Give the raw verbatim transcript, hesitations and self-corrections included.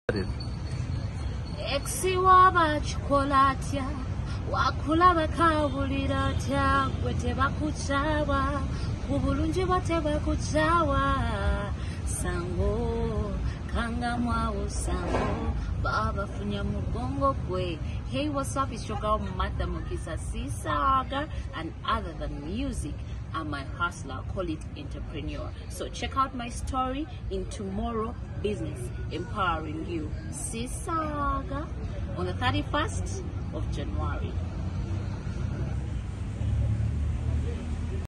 Exiwa chokolatia, wakula bakabulira tya, gwete bakuchawa, kubulunji bate bakuchawa, sango, kanga mwawo sango, baba funya mugongo kwe. Hey, what's up? It's your girl Mata Mukisa Sisaga, and other than music, I'm a hustler, call it entrepreneur. So check out my story in Tomorrow Business, empowering you, Sisaga, on the thirty-first of January.